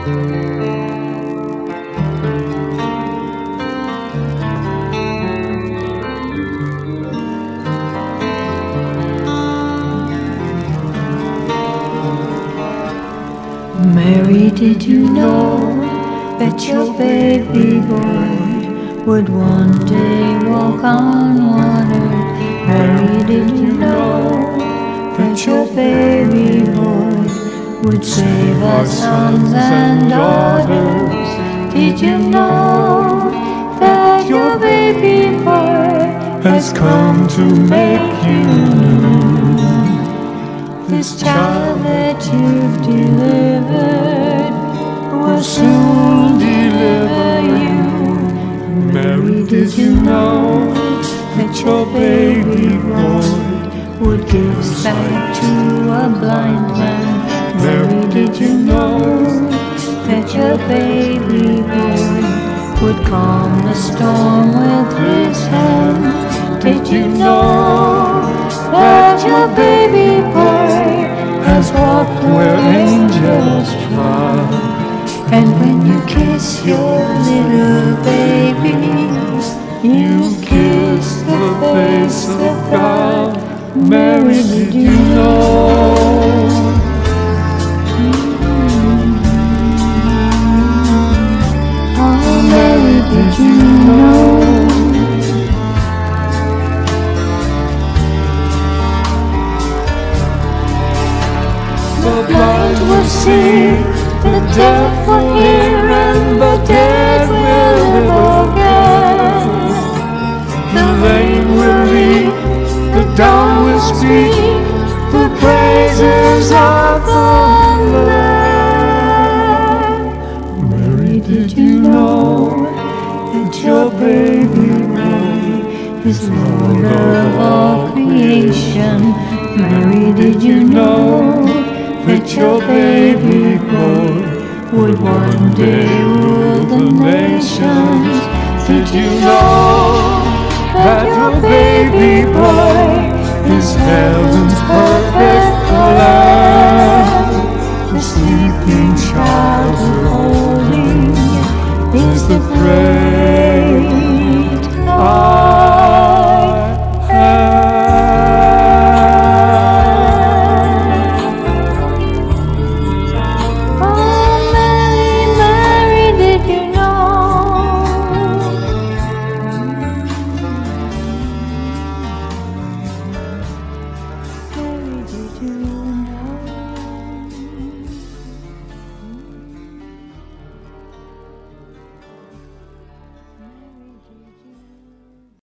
Mary, did you know that your baby boy would one day walk on water? Mary, did you know that your baby boy would save our sons and daughters? Did you know that your baby boy has come to make you new? This child that you've delivered will soon deliver you. Mary, did you know that your baby boy would give sight to a blind man? Mary, did you know that your baby boy would calm the storm with his hand? Did you know that your baby boy has walked where angels trod? And when you kiss your little baby, you kiss the face of God. Mary, did you know? Oh, Mary, did you know? The blind will see, the deaf will hear, and the dead will live again. The lame will leap, the dumb will speak, the praises of the Lamb. Mary, did you know that your baby boy is Lord of all creation? Mary, did you know that your baby boy would one day rule the nations? Did you know that your baby boy is heaven's perfect Lamb?